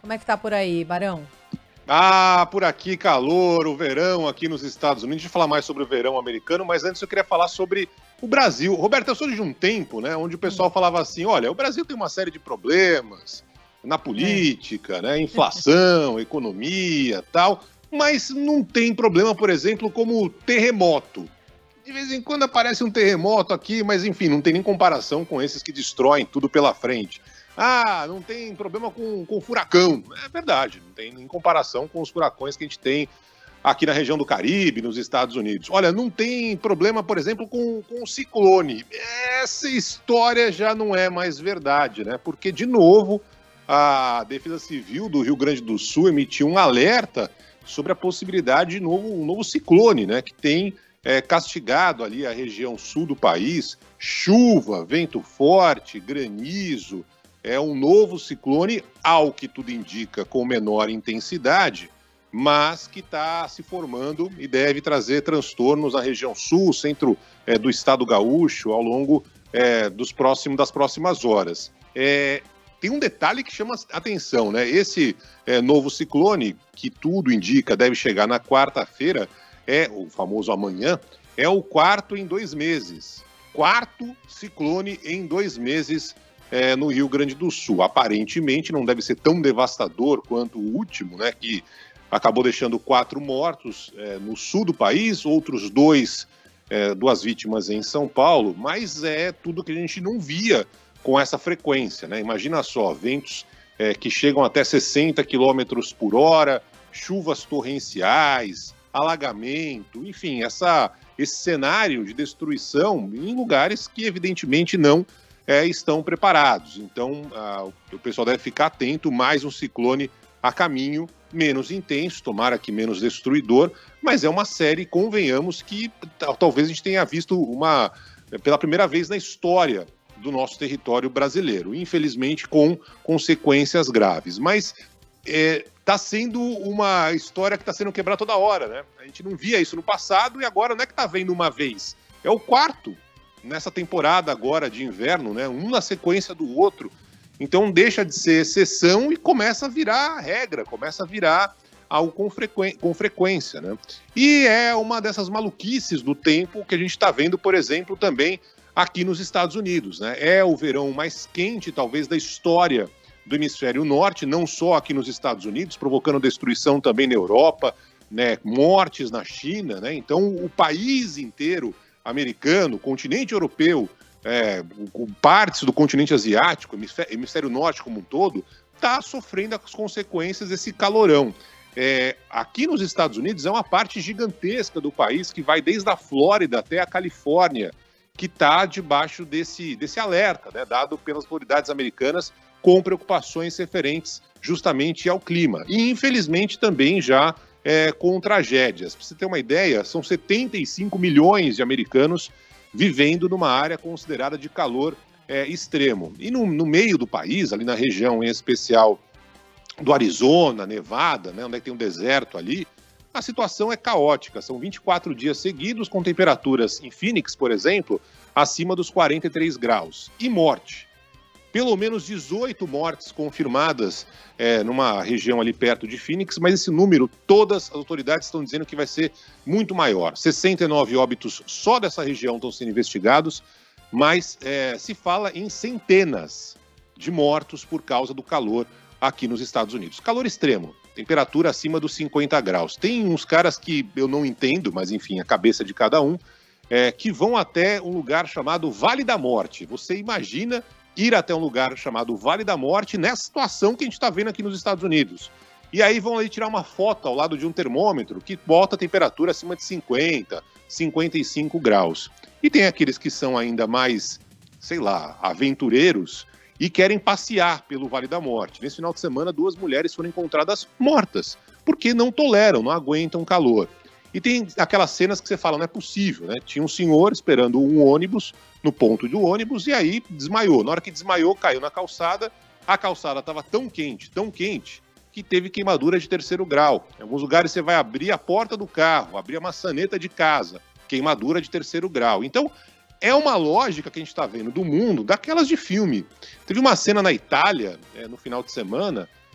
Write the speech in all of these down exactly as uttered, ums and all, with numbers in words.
Como é que tá por aí, Barão? Ah, por aqui calor, o verão aqui nos Estados Unidos. A gente vai falar mais sobre o verão americano, mas antes eu queria falar sobre o Brasil. Roberto, eu sou de um tempo, né, onde o pessoal falava assim, olha, o Brasil tem uma série de problemas na política, é. né, inflação, economia, tal, mas não tem problema, por exemplo, como terremoto. De vez em quando aparece um terremoto aqui, mas enfim, não tem nem comparação com esses que destroem tudo pela frente. Ah, não tem problema com, com furacão. É verdade, não tem nem comparação com os furacões que a gente tem aqui na região do Caribe, nos Estados Unidos. Olha, não tem problema, por exemplo, com, com o ciclone. Essa história já não é mais verdade, né? Porque, de novo, a Defesa Civil do Rio Grande do Sul emitiu um alerta sobre a possibilidade de novo, um novo ciclone, né? Que tem é, castigado ali a região sul do país. Chuva, vento forte, granizo. É um novo ciclone, ao que tudo indica, com menor intensidade, mas que está se formando e deve trazer transtornos na região sul, centro é, do estado gaúcho, ao longo é, dos próximos, das próximas horas. É, tem um detalhe que chama atenção, né? Esse é, novo ciclone, que tudo indica deve chegar na quarta-feira, é o famoso amanhã, é o quarto em dois meses. Quarto ciclone em dois meses É, no Rio Grande do Sul. Aparentemente não deve ser tão devastador quanto o último, né, que acabou deixando quatro mortos é, no sul do país, outros dois, é, duas vítimas em São Paulo, mas é tudo que a gente não via com essa frequência, né? Imagina só, ventos é, que chegam até sessenta quilômetros por hora, chuvas torrenciais, alagamento, enfim, essa, esse cenário de destruição em lugares que evidentemente não É, estão preparados. Então, ah, o pessoal deve ficar atento, mais um ciclone a caminho, menos intenso, tomara que menos destruidor, mas é uma série, convenhamos, que talvez a gente tenha visto uma, pela primeira vez na história do nosso território brasileiro, infelizmente com consequências graves. Mas está é, sendo uma história que está sendo quebrada toda hora, né? A gente não via isso no passado e agora não é que está vendo uma vez, é o quarto nessa temporada agora de inverno, né? Um na sequência do outro. Então deixa de ser exceção e começa a virar regra, começa a virar algo com, frequ... com frequência, né? E é uma dessas maluquices do tempo que a gente está vendo, por exemplo, também aqui nos Estados Unidos, né? É o verão mais quente, talvez, da história do hemisfério norte, não só aqui nos Estados Unidos, provocando destruição também na Europa, né? Mortes na China, né? Então o país inteiro americano, continente europeu, é, partes do continente asiático, hemisfério, hemisfério norte como um todo, está sofrendo as consequências desse calorão. É, aqui nos Estados Unidos é uma parte gigantesca do país que vai desde a Flórida até a Califórnia, que está debaixo desse, desse alerta, né, dado pelas autoridades americanas com preocupações referentes justamente ao clima. E, infelizmente, também já É, com tragédias. Para você ter uma ideia, são setenta e cinco milhões de americanos vivendo numa área considerada de calor é, extremo. E no, no meio do país, ali na região em especial do Arizona, Nevada, né, onde é que tem um deserto ali, a situação é caótica. São vinte e quatro dias seguidos com temperaturas em Phoenix, por exemplo, acima dos quarenta e três graus. E morte. Pelo menos dezoito mortes confirmadas é, numa região ali perto de Phoenix, mas esse número, todas as autoridades estão dizendo que vai ser muito maior. sessenta e nove óbitos só dessa região estão sendo investigados, mas é, se fala em centenas de mortos por causa do calor aqui nos Estados Unidos. Calor extremo, temperatura acima dos cinquenta graus. Tem uns caras que eu não entendo, mas enfim, a cabeça de cada um, é, que vão até um lugar chamado Vale da Morte. Você imagina ir até um lugar chamado Vale da Morte nessa situação que a gente está vendo aqui nos Estados Unidos. E aí vão ali tirar uma foto ao lado de um termômetro que bota a temperatura acima de cinquenta, cinquenta e cinco graus. E tem aqueles que são ainda mais, sei lá, aventureiros e querem passear pelo Vale da Morte. Nesse final de semana, duas mulheres foram encontradas mortas, porque não toleram, não aguentam calor. E tem aquelas cenas que você fala, não é possível, né? Tinha um senhor esperando um ônibus no ponto do ônibus e aí desmaiou. Na hora que desmaiou, caiu na calçada. A calçada estava tão quente, tão quente, que teve queimadura de terceiro grau. Em alguns lugares você vai abrir a porta do carro, abrir a maçaneta de casa, queimadura de terceiro grau. Então, é uma lógica que a gente está vendo do mundo, daquelas de filme. Teve uma cena na Itália, é, no final de semana,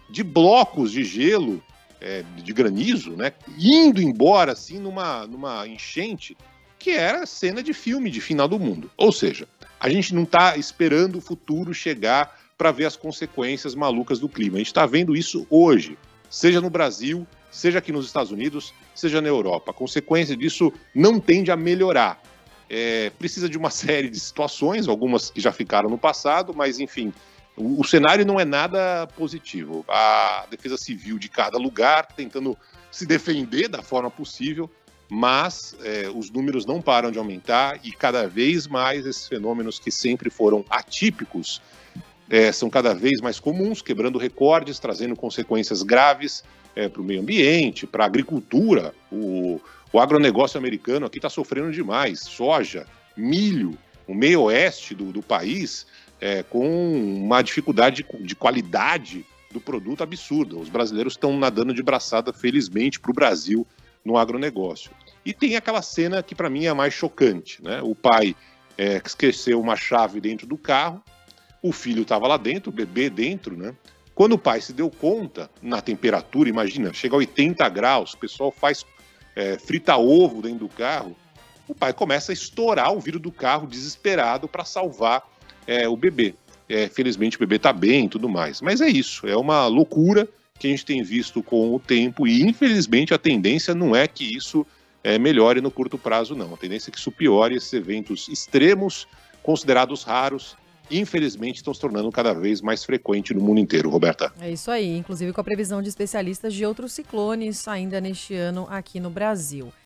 de blocos de gelo, é, de granizo, né, indo embora assim numa, numa enchente que era cena de filme de final do mundo. Ou seja, a gente não está esperando o futuro chegar para ver as consequências malucas do clima. A gente está vendo isso hoje, seja no Brasil, seja aqui nos Estados Unidos, seja na Europa. A consequência disso não tende a melhorar. É, precisa de uma série de situações, algumas que já ficaram no passado, mas enfim, o, o cenário não é nada positivo. A defesa civil de cada lugar tentando se defender da forma possível, mas é, os números não param de aumentar e cada vez mais esses fenômenos que sempre foram atípicos é, são cada vez mais comuns, quebrando recordes, trazendo consequências graves é, para o meio ambiente, para a agricultura. O, o agronegócio americano aqui está sofrendo demais. Soja, milho, o meio oeste do, do país é, com uma dificuldade de, de qualidade do produto absurda. Os brasileiros estão nadando de braçada, felizmente, para o Brasil no agronegócio. E tem aquela cena que para mim é a mais chocante, né? O pai é, esqueceu uma chave dentro do carro, o filho estava lá dentro, o bebê dentro, né? Quando o pai se deu conta, na temperatura, imagina, chega a oitenta graus, o pessoal faz é, frita ovo dentro do carro, o pai começa a estourar o vidro do carro desesperado para salvar é, o bebê. É, felizmente o bebê está bem e tudo mais. Mas é isso, é uma loucura que a gente tem visto com o tempo e infelizmente a tendência não é que isso é, melhore no curto prazo, não. A tendência é que isso piore, esses eventos extremos, considerados raros, infelizmente estão se tornando cada vez mais frequentes no mundo inteiro, Roberta. É isso aí, inclusive com a previsão de especialistas de outros ciclones ainda neste ano aqui no Brasil.